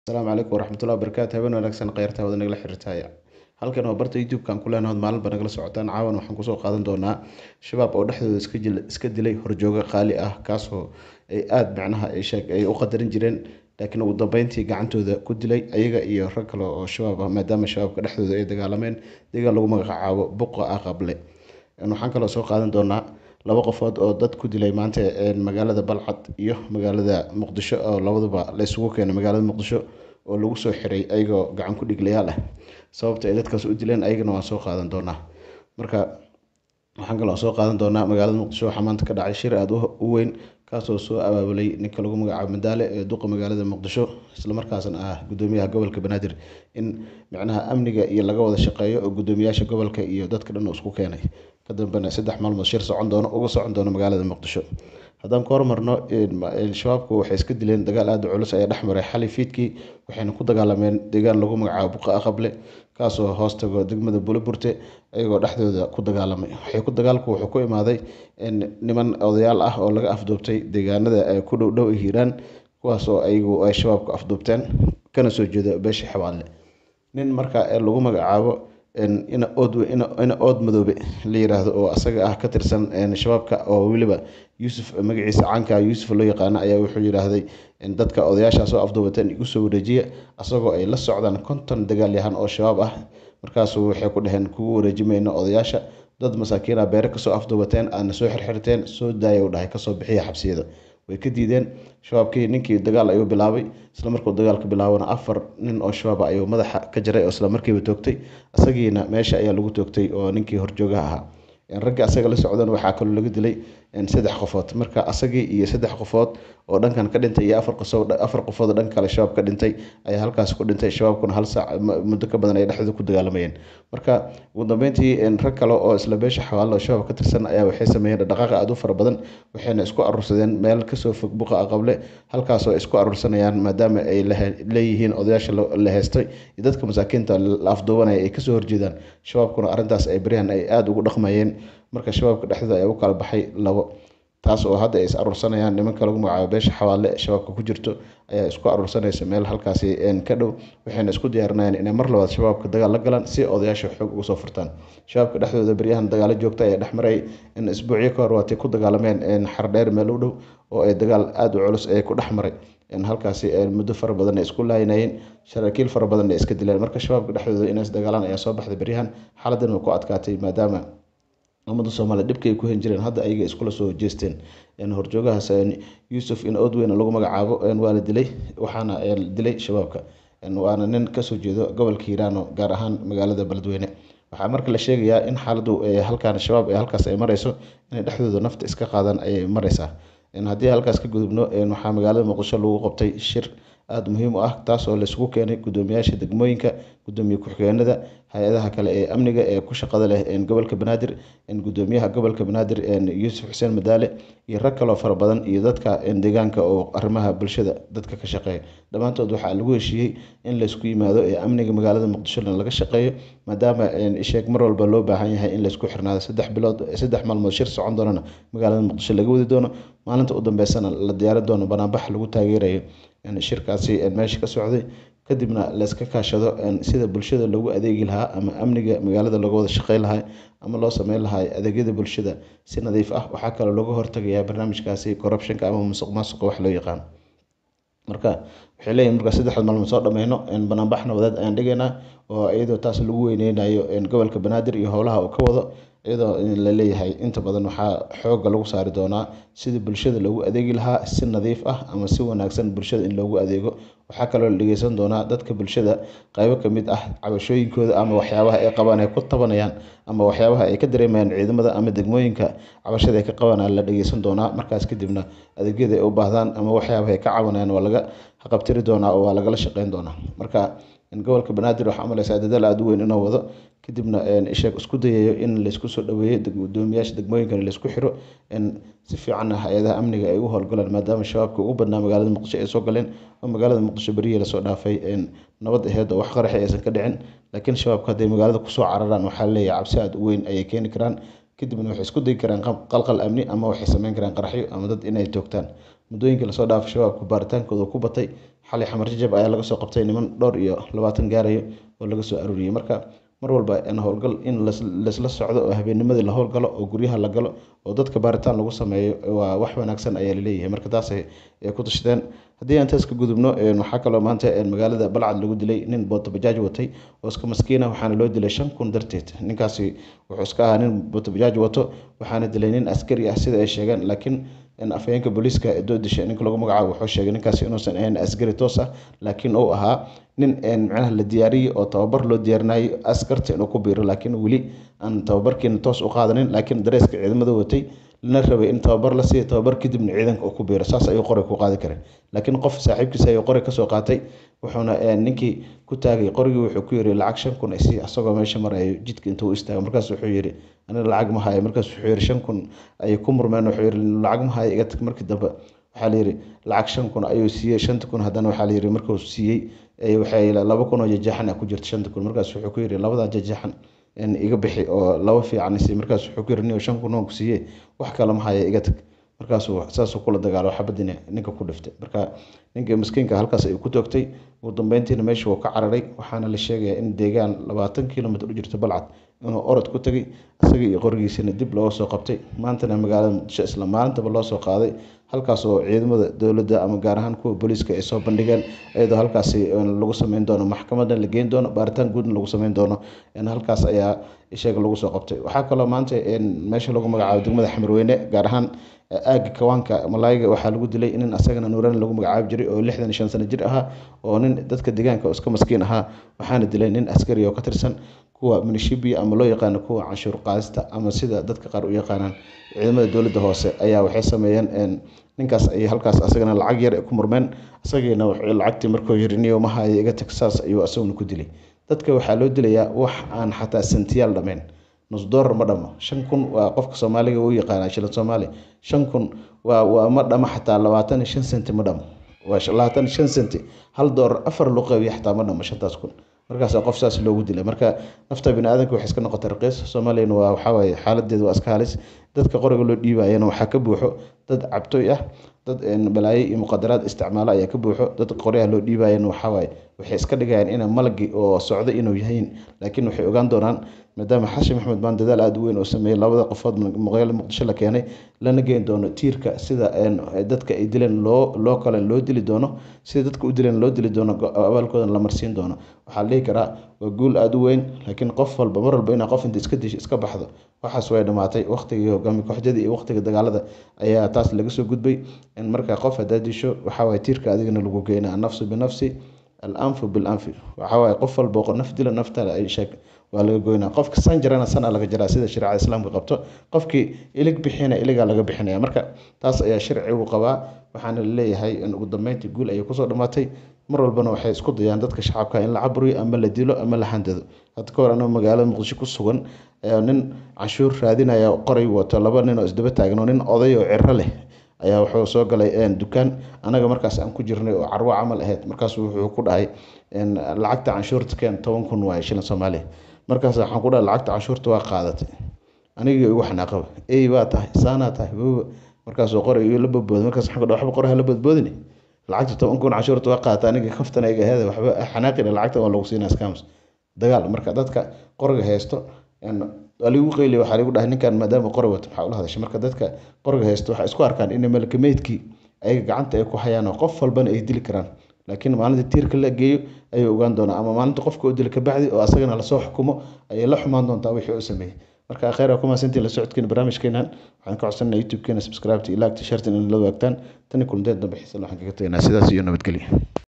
Asalaamu calaykum waraxmatullahi wabarakaatu habeen wanaagsan khayrta wada nagala xiriirtaya halkan waa barta youtube-kan ku leenahay maalin ba nagala socotaan caawan waxaan kusoo qaadan doonaa shabaab oo dhexdooda iska dilay horjooga qaali ah kaasoo ay aada macnaha ay u qadarin jireen laakiin ugu dambeyntii gacantooda ku dilay ayaga iyo rag kale oo shabaab ah maadaama shabaabka dhexdooda ay dagaalameen deegaan lagu magacaabo buqa aqable. Waxaan kaloo soo qaadan doonaa laba qofood oo dad ku dilay maanta magaalada Balcad iyo magaalada Muqdisho oo labaduba la isugu keenay magaalada Muqdisho oo lagu soo xiray ayagoo gacan ku dhiglayaal ah. Sababta ay dadkaas u dileen ayagana waan soo qaadan doonaa. Marka waxaan kaloo soo qaadan doonaa magaalada Muqdisho waxaa maanta ka dhacay shir aad u weyn kaasoo soo abaabulay ninka lagu magacaabo Madaale ee duqa magaalada Muqdisho isla markaasna ah gudoomiyaha gobolka Banaadir in macnaha amniga iyo laga wada shaqeeyo oo gudoomiyaasha gobolka iyo dadka dhan oo isku keenay ka dambena 3 maalmood shir socon doono magaalada Muqdisho. Haddaan ka hormarno shabaabku waxay iska dileen dagaal aad u culus ayaa dhex maray xalay fiidkii waxayna ku dagaalameen deegaan lagu magacaabo buqa aqable kaasoo hoos tago degmada Buleburte ayagoo dhexdooda ku dagaalamay. Dagaalku wuxuu ku imaaday niman odayaal ah oo laga afduubtay deegaanada ku dhow Hiiraan kuwaasoo ayagu ay shabaabku afduubteen kana soo jeeda beesha Xawaadle. Nin marka lagu magacaabo ina ood madoobe la yiraahdo oo asaga ah ka tirsan shabaabka oo weliba Yuusuf magaciisa caanka Yuusuf loo yaqaan ayaa wuxuu yiraahday in dadka odayaashaas oo afduubateen igu soo wareejiya asagoo ay la socdaan 50 dagaalyahan oo shabaab ah. Markaas waxay ku dhaheen kugu wareejimayna odayaasha dad masaakiin ah beere kasoo afduubateen aana soo xirxirteen soo daaya u dhahay kasoo bixiya xabsiyada. Way ka diideen shabaabkii ninkii dagaal ayuu bilaabay isla markuu dagaalka bilaabana 4 nin oo shabaab ayuu madaxa ka jaray oo isla markiiba toogtay asagiina meesha ayaa lagu toogtay oo ninkii horjoogaha ahaa. Ragga asaga la socdan waxaa kaloo laga dilay 3 qofood marka asagii iyo 3 qofood oo dhankan ka dhintay iyo 4 qofood oo dhanka kale shabaab ka dhintay ayaa halkaas ku dhintay shabaabkuna hal saac muddo ka badan ay dhexdooda ku dagaalamayeen. Marka ugu dambeyntii rag kale oo isla beesha Xawaadle oo shabaab ka tirsan ayaa waxay sameeyeen dhaqdhaqaaq aad u fara badan waxayna isku urursadeen meel kasoo fog buqa aqable halkaasoo isku urursanayaan maadaama ay leeyihiin odayaasha la heystay iyo dadka masaakiinta la afduubanaya ay kasoo horjeedaan shabaabkuna arrintaas ay baryahan ay aad ugu dhaqmayeen. Marka shabaabka dhexdooda ayaa u kala baxay labo taas oo hadda ay is urursanayaan nimanka lagu magacaabo beesha Xawaadle shabaabka ku jirto ayaa isku urursanaysa meel halkaasi ka dhow waxayna isku diyaarinayaan inay mar labaad shabaabka dagaal la galaan si odayaasha xoog uga soo furtaan. Shabaabka dhexdooda baryahan dagaalo joogta ayaa dhex maray in isbuucyo ka hor waatay ku dagaalameen Xardheer meel u dhow oo ay dagaal aad u culus ay ku dhex maray halkaasi muddo fara badan ay isku laayinayeen saraakiil fara badan ay iska dileen. Marka shabaabka dhexdooda inay is dagaalaan ayaa soo baxday baryahan xaaladdan ku adkaatay maadaama ummadda Soomaaliyeed dhibkay ku hen jireen hadda ayaga iskula soo jeesteen. Horjoogahaas Yuusuf in Oodweyne lagu magacaabo waa la dilay waxaana dilay shabaabka waana nin kasoo jeedo gobolka Hiiraan gaar ahaan magaalada Beledweyne. Waxaa marka la sheegayaa in xaaladdu halkaan shabaab halkaas ay marayso inay dhexdooda nafta iska qaadaan ay maraysaa. Haddii halkaas ka gudubno waxaa magaalada Muqdisho lagu qabtay shir aad muhiim u ah taas oo la isugu keenay gudoomiyaasha degmooyinka gudoomiye ku-xigeenada hay'adaha kale ee amniga ee ku shaqada leh gobolka Banaadir gudoomiyaha gobolka Banaadir Yuusuf Xuseen Madaale iyo rag kale oo fara badan iyo dadka deegaanka oo arrimaha bulshada dadka ka shaqeeya dhammaantood waxaa lagu heshiiyey in la isku yimaado amniga magaalada Muqdisho laga shaqeeyo maadaama sheeg mar walba loo baahan yahay in la isku xirnaado 3 maalmood shir socon doonana magaalada Muqdisho laga wadi doono maalinta u dambeysana la diyaarin doono banaanbax lagu taageerayo shirkaasi meesha ka socday kadibna la iska kaashado sida bulshada loogu adeegi lahaa ama amniga magaalada looga wada shaqeyn lahaa ama loo sameyn lahaa adeegyada bulshada si nadiif ah. Waxaa kaloo looga hortagayaa barnaamijkaasi corruption-ka ama musuqmaasuqa wax loo yaqaan. Marka waxay leeyihiin marka 3 maalmood soo dhameyno banaanbax nabadeed ayaan dhigaynaa oo iyadoo taas lagu weyneynayo gobolka Banaadir iyo howlaha uu ka wado iyadoo la leeyahay inta badan waxaa xoogga lagu saari doonaa sidii bulshada loogu adeegi lahaa si nadiif ah ama si wanaagsan bulshada in loogu adeego. Waxaa kaloo la dhageysan doonaa dadka bulshada qaybo ka mid ah cabashooyinkooda ama waxyaabaha ay qabaan ay ku tabanayaan ama waxyaabaha ay ka dareemayaan ciidamada ama degmooyinka cabashada ay ka qabanayaan la dhageysan doonaa. Markaas kadibna adeegyada ay u baahdaan ama waxyaabaha ay ka cabanayaan waa laga haqabtiri doonaa oo waa lagala shaqeyn doonaa. Marka gobolka Banaadir waxaa malaysaa dadaal aad u weyn inuu wado kadibna isku dayayo in la isku soo dhaweeyo gudoomiyaasha degmooyinka la isku xiro si fiican hay'adaha amniga ay u howlgalaan maadaama shabaabka ugu badnaa magaalada Muqdisho ay soo galeen oo magaalada Muqdisho bariye la soo dhaafay nabad aheed oo wax qarax aysan ka dhicin laakiin shabaabka hadday magaalada ku soo cararaan waxaa la leeyahay cabsi aad u weyn ayay keeni karaan kadibna waxay isku dayi karaan qalqal amni ama waxay sameyn karaan qaraxyo ama dad inay toogtaan. Muddooyinkii la soo dhaafay shabaabku baaritaankooda ku batay xalay xamar jajab ayaa laga soo qabtay niman dhowr iyo 20 gaarayo oo laga soo aruuriyay. Marka mar walba howlgal in laisla socdo oo habeennimadii la howlgalo oo guryaha la galo oo dadka baaritaan lagu sameeyo waa wax wanaagsan ayaa la leeyahay. Marka taas ay ku tashadeen. Haddii aan taas ka gudubno waxaa kaloo maanta magaalada Balcad lagu dilay nin mooto bajaaj watay oo iska maskiin ah, waxaana loo dilay 5,000 darteed. Ninkaasi wuxuu iska ahaa nin mooto bajaaj wato, waxaana dilay nin askari ah sida ay sheegeen, laakiin afhayeenka booliiska ee Doodisha ninka lagu magacaabo wuxuu sheegay ninkaasi inuusan ahayn askari toos ah, laakiin uu ahaa nin macnaha la diyaariyey oo tababar loo diyaarinayay askarta inuu ku biiro, laakiin weli aan tababarkiina toos u qaadanin, laakiin dareeska ciidamada watay lana rabay in tababar la siiyo, tababar kadibna ciidanka uu ku biiro. Saas ayuu qori ku qaadi karay. Laakiin qof saaxiibkiisa ayuu qori ka soo qaatay, wuxuuna ninkii ku taagay qorigii, wuxuu ku yiri lacag 5,000 isii, asagoo meesha marayo jidka intuu u istaagay. Markaas wuxuu yiri aniga lacag ma hayo. Markaas wuxuu yiri 5,000 ayay ku murmeen. Wuxuu yiri lacag ma hayo iga tag. Markii dambe waxaa la yiri lacag 5,000 ayuu siiyey. 5,000 haddana waxaa la yiri markuu siiyey waxay 2,000 oo jajaxan ku jirto 5,000. Markaas wuxuu ku yiri labada jajaxan iga bixi oo laba fiican isii. Markaas wuxuu ku yiri niyo 5,000 oo ku siiyey wax kale ma hayo iga tag. Markaasuu saasuu kula dagaalo xabadina ninka ku dhiftay. Marka ninka miskiinka halkaas ayuu ku toogtay. Ugu dambeyntiina meesha wuu ka cararay. Waxaana la sheegayaa in deegaan 20 kiiloomitir u jirta Balcad inuu orod ku tagay, isaga iyo qorigiisana dib looga soo qabtay. Maantana magaalada Muqdisho isla maalintaba loo soo qaaday, halkaas oo ciidamada dowladda ama gaar ahaan kuwa booliiska ay soo bandhigeen, iyadoo halkaasi lagu sameyn doono maxkamadda la geyn doono, baaritaan guudna lagu sameyn doono. Halkaas ayaa ishaga lagu soo qabtay. Waxaa kaloo maanta meesha lagu magacaabo degmada Xamarweyne, gaar ahaan aagga kawaanka Malaayga, waxaa lagu dilay nin asagana Nuuraan lagu magacaabi jiray oo 65 sano jir ahaa, oo nin dadka deegaanka oo iska maskiin ahaa. Waxaana dilay nin askari oo ka tirsan kuwa milishibiya ama loo yaqaano kuwa canshuur qaadista, ama sida dadka qaar u yaqaanaan ciidamada dowladda hoose ayaa waxay sameeyeen ninkaas ay halkaas asagana lacag yar ku murmeen. Asagiina wuxuu lacagtii markuu yiri niyo ma hayo iga tag, saas ayuu asaguna ku dilay. Dadka waxaa loo dilayaa wax aan xataa sentiyaal dhameen, nus doolar ma dhamo. 5,000 waa qofka Soomaaliga uu yaqaan shilin Soomaali. 5,000 waa ma dhamo xataa 25 senti ma dhamo. Waa 25 senti hal doolar 4 loo qaybiyo xataa ma dhamo 5,000. Markaas qof saas loogu dilay. Marka nafta bini'aadamka waxay iska noqotay raqiis. Soomaaliyana waxa waaye xaaladeedu waa iska halis. Dadka qoriga loo dhiibayana waxaa ka buuxo dad cabtoy ah, dad balaayo iyo muqaadaraad isticmaala ayaa ka buuxo. Dad qoryaha loo dhiibayana waxa waaye waxay iska dhigayaan in malagi oo socdo inuu yahay, laakiin waxay ogaan doonaan maadaama Xasan Maxamed baan dadaal aad u weyn oo sameeyay labada qofood magaalada Muqdisho la keenay, lana geyn doono tiirka sida dadka ay dileen loo kale loo dili doono, sida dadka u dileen loo dili doono, abaalkoodan la marsiin doono. Waxaa la dhihi karaa waa guul aad u weyn, laakiin qof walba mar walba inaa qof inta iska disho iska baxdo, waxaas way dhamaatay. Waqtigii hogaami kooxyadii iyo waqtiga dagaalada ayaa taas laga soo gudbay. Marka qof haddaad disho waxaa waaye tiirka adigana lagu geynaa nafsi binafsi, al-anfu bil-anfi. waxaa waaye qof walba oo naf dila naftaada ay sheeg waa laga goynaa. Qofka san jarana sana laga jaraa sida shariicada islaamka qabto. Qofkii ilig bixina iligaa laga bixinaya. Marka taas ayaa sharcigu qabaa. Waxaana la leeyahay in ugu dambeyntii guul ay ku soo dhamaatay. Mar walbana waxay isku dayaan dadka shacabka in la caburiyo ama la dilo ama la handado. Hadda ka hor anoo magaalada Muqdisho ku sugan ayaa nin canshuur raadinaya qoray wato 2 nin oo isdaba taagan, oo nin oday oo cirro leh ayaa wuxuu soo galay dukaan anaga markaas aan ku jirnay oo carwo camal ahayd. Markaas wuxuu ku dhahay lacagta canshuurta keen 10,000 waaye shilin Soomaali. Markaas waxaan ku dhahay lacagta canshuurta waa qaadatay. Aniga igu xanaaqaba ey waa tahay saana tahay baba. Markaas oo qoray la badbooday. Markaas waxaan ku dhahay waxba qoraha la badboodini, lacagta 10,000 canshuurta waa qaadatay. Aniga kaftana iga heeday waxba xanaaqina lacagta waa lagu siinaa scams dagaal. Marka dadka qoriga haysto aligu qeyli waxaa lagu dhahay ninkan maadaama qori wato maxaa ula hadashay. Marka dadka qoriga haysto waxay isku arkaan in malakameedkii ay gacanta ay ku hayaan oo qof walbana ay dili karaan, laakiin maalinta tiirka la geeyo ayay ogaan doonaa, ama maalinta qofka uu dili ka bacdi oo asagana la soo xukumo ayay la xumaan doontaa wixii uu sameeyay. Marka khayr kuma santii la socodkeen barnaamijkeenan. Waxaan ka codsanaa YouTube-keena subscribe, like, share, in la wadaagtaan. Tan kulanteed dambe xiiso leh waxaan kaga tagnaa sidaas iyo nabadgelyo.